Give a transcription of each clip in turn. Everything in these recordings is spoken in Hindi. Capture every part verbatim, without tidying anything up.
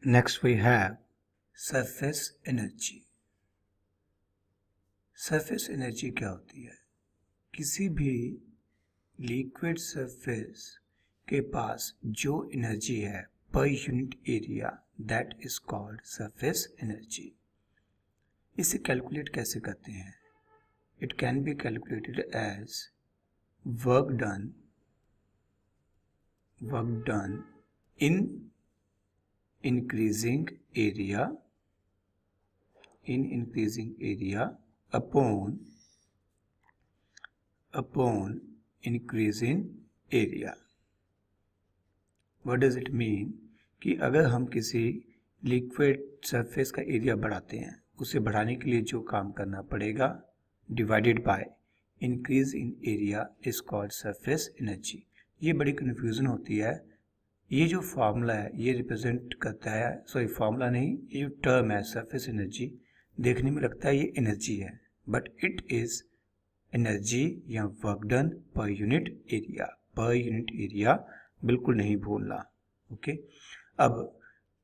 Next we have surface energy. Surface energy क्या होती है? किसी भी लिक्विड सरफेस के पास जो एनर्जी है per unit area, that is called surface energy. इसे कैलकुलेट कैसे करते हैं? It can be calculated as work done work done in increasing area in increasing area upon upon increase in area. What does it mean? कि अगर हम किसी लिक्विड सरफेस का एरिया बढ़ाते हैं, उसे बढ़ाने के लिए जो काम करना पड़ेगा divided by increase in area is called surface energy. ये बड़ी कन्फ्यूजन होती है. ये जो फार्मूला है ये रिप्रेजेंट करता है, सॉरी फार्मूला नहीं, ये जो टर्म है सरफेस एनर्जी, देखने में लगता है ये एनर्जी है, बट इट इज एनर्जी या work done per unit area. Per unit area बिल्कुल नहीं भूलना. Okay okay? अब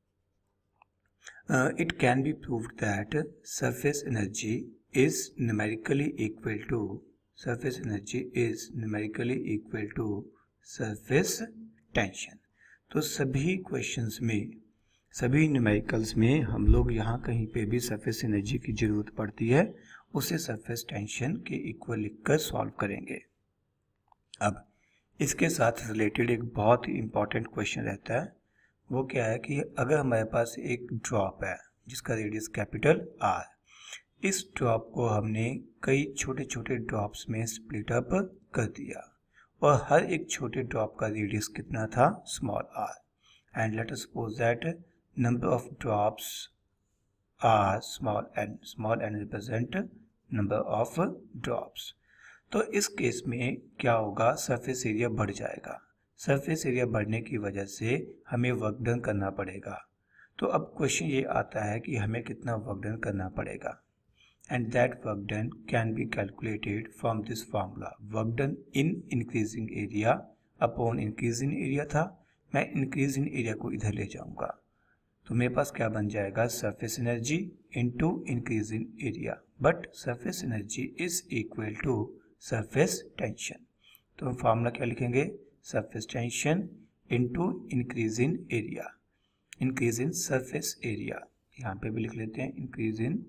it can be proved that surface energy is numerically equal to surface energy is numerically equal to surface tension. तो सभी क्वेश्चंस में, सभी न्यूमेरिकल्स में हम लोग यहाँ कहीं पे भी सरफेस एनर्जी की जरूरत पड़ती है, उसे सरफेस टेंशन के इक्वल लिखकर सॉल्व करेंगे. अब इसके साथ रिलेटेड एक बहुत ही इंपॉर्टेंट क्वेश्चन रहता है. वो क्या है कि अगर हमारे पास एक ड्रॉप है जिसका रेडियस कैपिटल आर, इस ड्रॉप को हमने कई छोटे छोटे ड्रॉप्स में स्प्लिट अप कर दिया और हर एक छोटे ड्रॉप का रेडियस कितना था? Small R. And let us suppose that number of drops are small n. Small n represent number of drops. तो इस केस में क्या होगा? सरफेस एरिया बढ़ जाएगा. सरफेस एरिया बढ़ने की वजह से हमें वर्क डन करना पड़ेगा. तो अब क्वेश्चन ये आता है कि हमें कितना वर्क डन करना पड़ेगा. And that work done can be calculated from this formula. Work done in increasing area upon increase in area था. मैं इंक्रीज इन एरिया को इधर ले जाऊंगा तो मेरे पास क्या बन जाएगा? Surface energy into increase in area. But surface energy is equal to surface tension. तो हम फार्मूला क्या लिखेंगे? Surface tension into increase in area, increase in surface area. यहाँ पे भी लिख लेते हैं इंक्रीज इन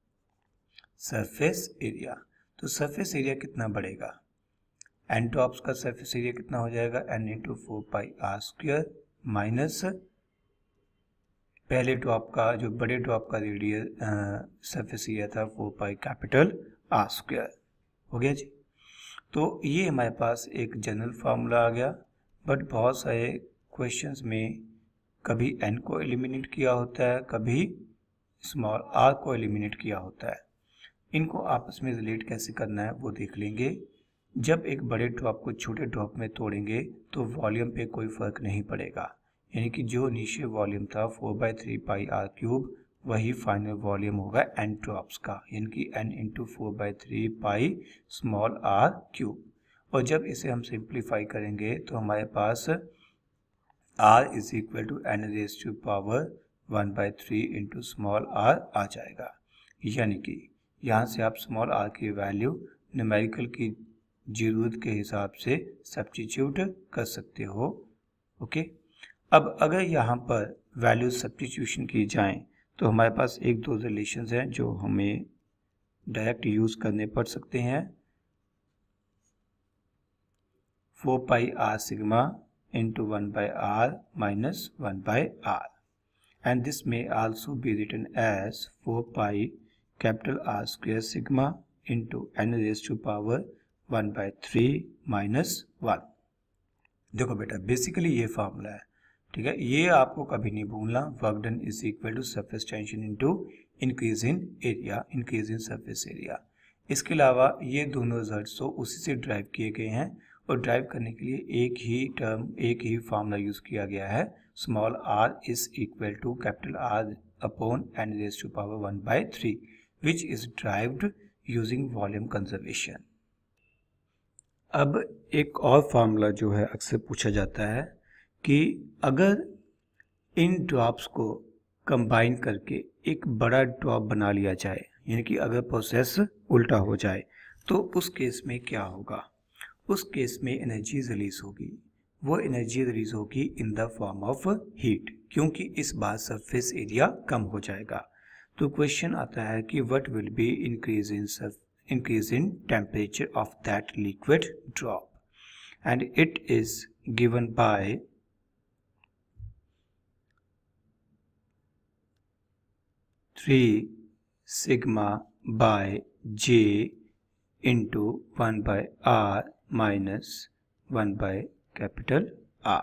सरफेस एरिया. तो सरफेस एरिया कितना बढ़ेगा? एन ड्रॉप्स का सरफेस एरिया कितना हो जाएगा? N into four pi R square minus पहले ड्रॉप का, जो बड़े ड्रॉप का रेडियस सरफेस एरिया था four pi capital R square. हो गया जी. तो ये हमारे पास एक जनरल फार्मूला आ गया. बट बहुत सारे क्वेश्चंस में कभी एन को एलिमिनेट किया होता है, कभी स्मॉल आर को एलिमिनेट किया होता है. इनको आपस में रिलेट कैसे करना है वो देख लेंगे. जब एक बड़े ड्रॉप को छोटे ड्रॉप में तोड़ेंगे तो वॉल्यूम पे कोई फर्क नहीं पड़ेगा. यानी कि जो नीचे वॉल्यूम था four by three pi R cube, वही फाइनल वॉल्यूम होगा एन ड्रॉप्स का, यानी कि N into four by three pi small R cube. और जब इसे हम सिंप्लीफाई करेंगे तो हमारे पास R is equal to N raise to power one by three into small R आ जाएगा. यानी कि यहाँ से आप स्मॉल आर की वैल्यू न्यूमेरिकल की जरूरत के हिसाब से सब्स्टिट्यूट कर सकते हो. Okay okay? अब अगर यहाँ पर वैल्यू सब्स्टिट्यूशन की जाएं तो हमारे पास एक दो रिलेशंस हैं जो हमें डायरेक्ट यूज करने पड़ सकते हैं. Four pi R sigma into one by R minus one by R. And this may also be written as four pi capital R square sigma into N raise to power one by three minus one. देखो बेटा, बेसिकली ये फार्मूला है, ठीक है. ये आपको कभी नहीं भूलना. Work done is equal to surface tension into increase in area, increase in surface area. इसके अलावा ये दोनों रिजल्ट्स तो उसी से ड्राइव किए गए हैं और ड्राइव करने के लिए एक ही टर्म, एक ही फार्मूला यूज किया गया है. Small R is equal to capital R upon N raise to power one by three which is derived using volume conservation. अब एक और फार्मूला जो है अक्सर पूछा जाता है कि अगर इन ड्रॉप्स को कंबाइन करके एक बड़ा ड्रॉप बना लिया जाए, यानी कि अगर प्रोसेस उल्टा हो जाए तो उस केस में क्या होगा? उस केस में एनर्जी रिलीज होगी, वो एनर्जी रिलीज होगी in the form of heat, क्योंकि इस बार सरफेस एरिया कम हो जाएगा। तो क्वेश्चन आता है कि what will be increase in increase in temperature of that liquid drop, and it is given by three sigma by J into one by R minus one by capital R.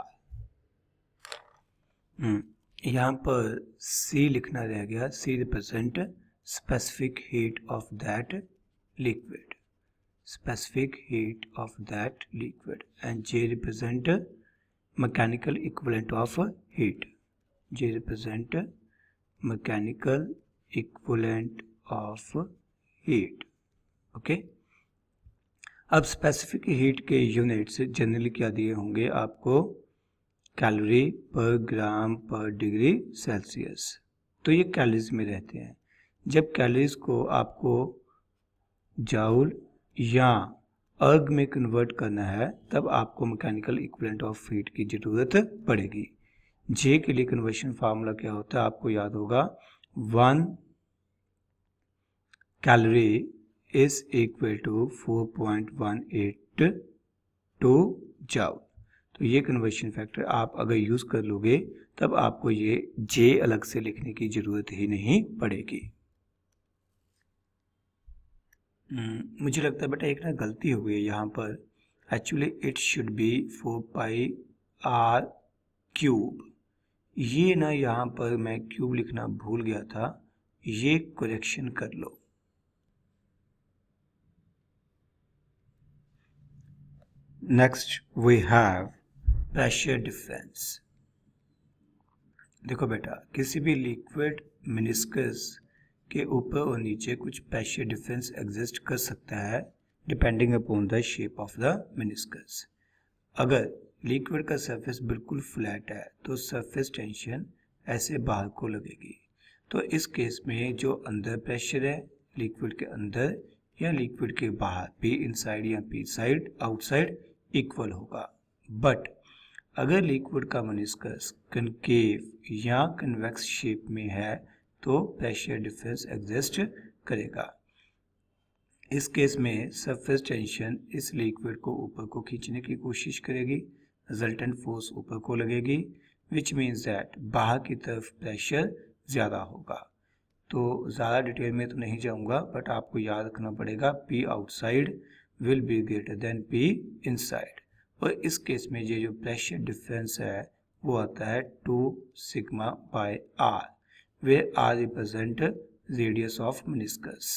यहाँ पर C लिखना रह गया। C represent specific heat of that liquid, specific heat of that liquid, and J represent mechanical equivalent of heat, J represent mechanical equivalent of heat. Okay, अब स्पेसिफिक हीट के यूनिट्स जनरली क्या दिए होंगे आपको? कैलोरी पर ग्राम पर डिग्री सेल्सियस। तो ये कैलोरीज में रहते हैं। जब कैलोरीज को आपको जाउल या अर्ग में कन्वर्ट करना है तब आपको मैकेनिकल इक्विवेलेंट ऑफ हीट की ज़रूरत पड़ेगी। जे के लिए कन्वर्शन फार्मूला क्या होता है आपको याद होगा, one calorie is equal to four point one eight two joule. तो ये कन्वर्शन फैक्टर आप अगर यूज़ कर लोगे तब आपको ये जे अलग से लिखने की ज़रूरत ही नहीं पड़ेगी। मुझे लगता है बेटा एक ना गलती हो गई यहाँ पर, actually it should be four pi R cube. ये ना यहाँ पर मैं क्यूब लिखना भूल गया था, ये करेक्शन कर लो। Next we have pressure difference. देखो बेटा, किसी भी लिक्विड मिनिस्कस के ऊपर और नीचे कुछ प्रेशर डिफरेंस एग्जिस्ट कर सकता है depending upon the shape of the meniscus. अगर लिक्विड का सरफेस बिल्कुल फ्लैट है तो सरफेस टेंशन ऐसे बाहर को लगेगी। तो इस केस में जो अंदर प्रेशर है लिक्विड के अंदर या लिक्विड के बाहर, पी इनसाइड या पी साइड आउटसाइड, इक्वल होगा। बट अगर लिक्विड का मिनिस्कस कनकेव या कन्वेक्स शेप में है तो प्रेशर डिफरेंस एग्जिस्ट करेगा। इस केस में सरफेस टेंशन इस लिक्विड को ऊपर को खींचने की कोशिश करेगी, रिजल्टेंट फोर्स ऊपर को लगेगी, विच मीन्स दैट बाहर की तरफ प्रेशर ज़्यादा होगा। तो ज़्यादा डिटेल में तो नहीं जाऊंगा, बट आपको याद रखना पड़ेगा P outside will be greater than P inside. और इस केस में ये जो प्रेशर डिफरेंस है वो आता है two sigma by R, where R represent radius of meniscus.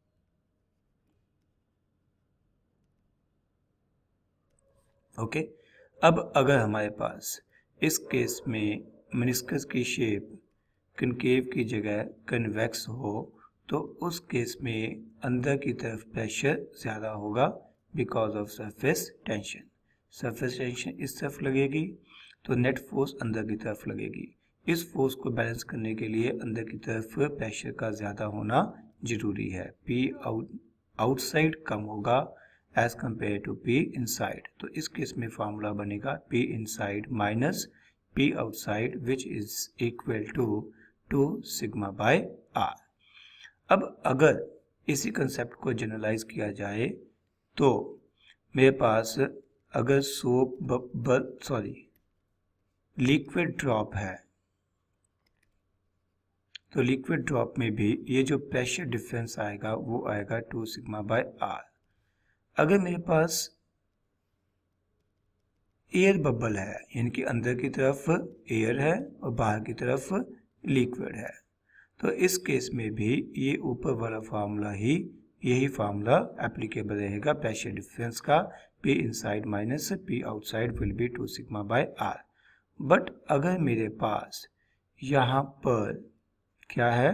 Okay, अब अगर हमारे पास इस केस में मिनिस्कस की शेप कनकेव की जगह कन्वेक्स हो तो उस केस में अंदर की तरफ प्रेशर ज़्यादा होगा because of surface tension. Surface tension इस तरफ लगेगी तो नेट फोर्स अंदर की तरफ लगेगी। इस फोर्स को बैलेंस करने के लिए अंदर की तरफ प्रेशर का ज़्यादा होना ज़रूरी है। P आउट आउटसाइड कम होगा as compare to P inside. तो इस केस में फार्मूला बनेगा P inside minus P outside which is equal to two sigma by R. अब अगर इसी कंसेप्ट को जनरलाइज किया जाए तो मेरे पास अगर soap bubble sorry liquid drop है तो लिक्विड ड्रॉप में भी ये जो प्रेशर डिफरेंस आएगा वो आएगा टू सिग्मा बाय आर। अगर मेरे पास एयर बबल है यानी कि अंदर की तरफ एयर है और बाहर की तरफ लिक्विड है तो इस केस में भी ये ऊपर वाला फार्मूला ही यही फार्मूला एप्लीकेबल रहेगा प्रेशर डिफरेंस का, P inside minus P outside will be two sigma by R. But अगर मेरे पास यहाँ पर क्या है,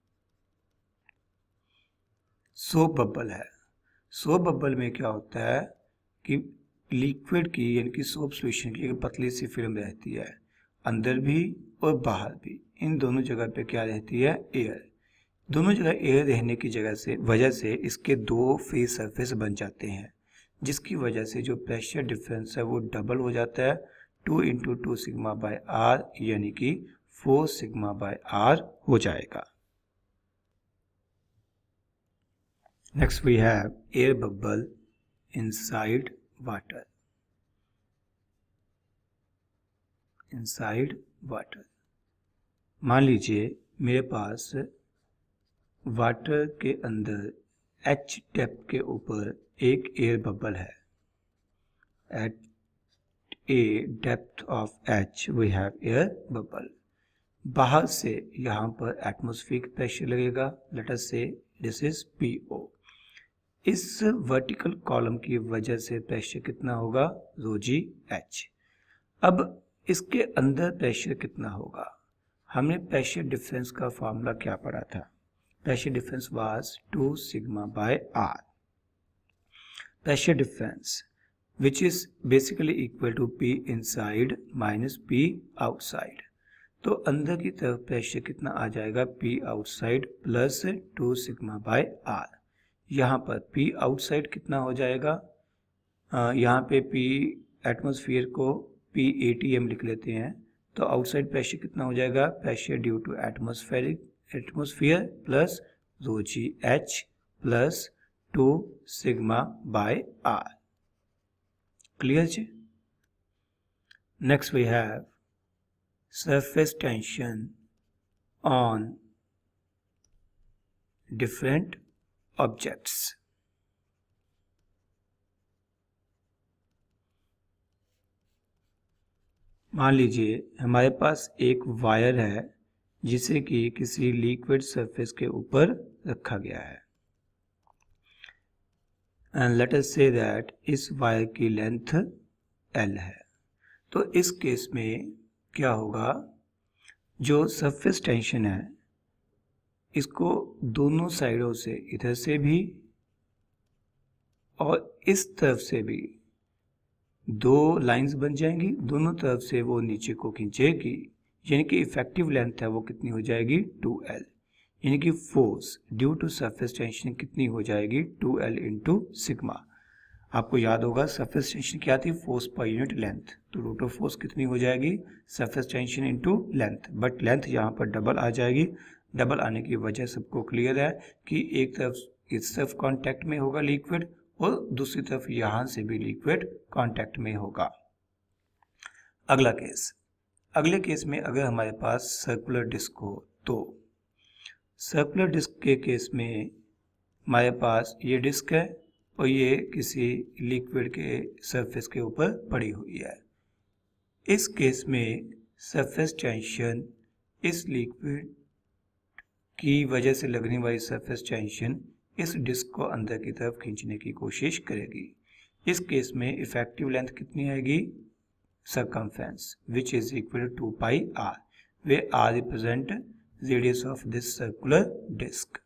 सोप बबल है। सोप बबल में क्या होता है कि लिक्विड की यानी कि सोप सॉल्यूशन की एक पतली सी फिल्म रहती है अंदर भी और बाहर भी। इन दोनों जगह पे क्या रहती है, एयर। दोनों जगह एयर रहने की जगह से वजह से इसके दो फ्री सरफेस बन जाते हैं, जिसकी वजह से जो प्रेशर डिफरेंस है वो डबल हो जाता है, two into two sigma by R, यानी कि फोर सिग्मा बाय आर हो जाएगा। Next we have air bubble inside water. Inside water, मान लीजिए मेरे पास वाटर के अंदर एच डेप्थ के ऊपर एक एयर बबल है। At a depth of H we have air bubble. बाहर से यहाँ पर एटमॉस्फेरिक प्रेशर लगेगा, let us say this is P O. इस वर्टिकल कॉलम की वजह से प्रेशर कितना होगा, रो जी एच। अब इसके अंदर प्रेशर कितना होगा, हमने प्रेशर डिफरेंस का फॉर्मूला क्या पढ़ा था, pressure difference was two sigma by R. Pressure difference which is basically equal to P inside minus P outside. तो अंदर की तरफ प्रेशर कितना आ जाएगा, P outside plus two sigma by R. यहाँ पर P आउटसाइड कितना हो जाएगा, आ, यहाँ पे P एटमॉस्फेयर को P ए टी एम लिख लेते हैं, तो आउटसाइड प्रेशर कितना हो जाएगा, pressure due to atmospheric atmosphere plus rho G H plus two sigma by R. Clear जी। Next we have surface tension on different objects. मान लीजिए हमारे पास एक वायर है जिसे कि किसी लिक्विड सरफेस के ऊपर रखा गया है, and let us say that इस वायर की लेंथ एल है। तो इस केस में क्या होगा, जो सरफेस टेंशन है इसको दोनों साइडों से, इधर से भी और इस तरफ से भी दो लाइंस बन जाएंगी, दोनों तरफ से वो नीचे को खींचेगी, यानी कि इफेक्टिव लेंथ है वो कितनी हो जाएगी, टू एल। यानी कि force due to surface tension कितनी हो जाएगी, टू एल इंटू सिग्मा। आपको याद होगा सरफेस टेंशन क्या थी, फोर्स पर यूनिट लेंथ, तो रूट ऑफ फोर्स कितनी हो जाएगी, surface tension into length, but length यहाँ पर डबल आ जाएगी। डबल आने की वजह सबको क्लियर है कि एक तरफ इस तरफ कांटेक्ट में होगा लिक्विड और दूसरी तरफ यहाँ से भी लिक्विड कांटेक्ट में होगा। अगला केस, अगले केस में अगर हमारे पास सर्कुलर डिस्क हो, तो सर्कुलर डिस्क के केस में हमारे पास ये डिस्क है और ये किसी लिक्विड के सरफेस के ऊपर पड़ी हुई है। इस केस में सरफेस टेंशन इस लिक्विड की वजह से लगने वाली सरफेस टेंशन इस डिस्क को अंदर की तरफ खींचने की कोशिश करेगी। इस केस में इफेक्टिव लेंथ कितनी आएगी, circumference which is equal to pi R, where R represent radius of this circular disc.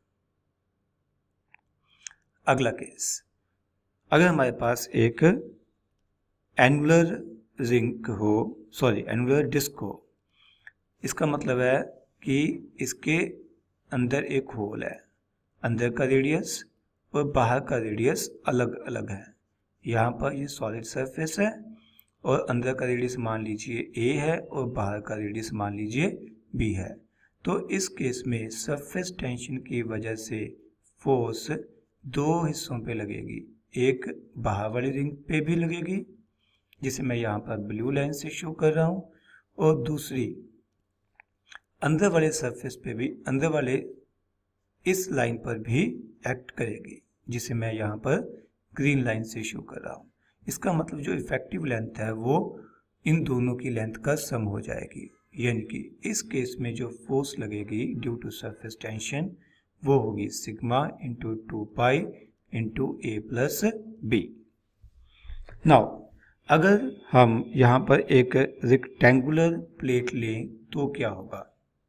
अगला केस, अगर हमारे पास एक एनुलर रिंग हो, सॉरी एनुलर डिस्क हो, इसका मतलब है कि इसके अंदर एक होल है, अंदर का रेडियस और बाहर का रेडियस अलग अलग है। यहाँ पर ये सॉलिड सरफेस है और अंदर का रेडियस मान लीजिए ए है और बाहर का रेडियस मान लीजिए बी है। तो इस केस में सरफेस टेंशन की वजह से फोर्स दो हिस्सों पे लगेगी, एक बाहर वाली रिंग पे भी लगेगी जिसे मैं यहाँ पर ब्लू लाइन से शो कर रहा हूँ, और दूसरी अंदर वाले सरफेस पे भी, अंदर वाले इस लाइन पर भी एक्ट करेगी जिसे मैं यहाँ पर ग्रीन लाइन से शो कर रहा हूँ। इसका मतलब जो इफेक्टिव लेंथ है वो इन दोनों की लेंथ का सम हो जाएगी, यानी कि इस केस में जो फोर्स लगेगी ड्यू टू सरफेस टेंशन वो होगी sigma into two pi into A plus B. Now अगर हम यहाँ पर एक रेक्टेंगुलर प्लेट लें तो क्या होगा,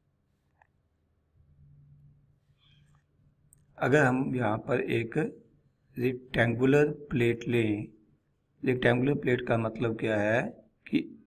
अगर हम यहाँ पर एक रेक्टेंगुलर प्लेट लें, रेक्टेंगुलर प्लेट का मतलब क्या है कि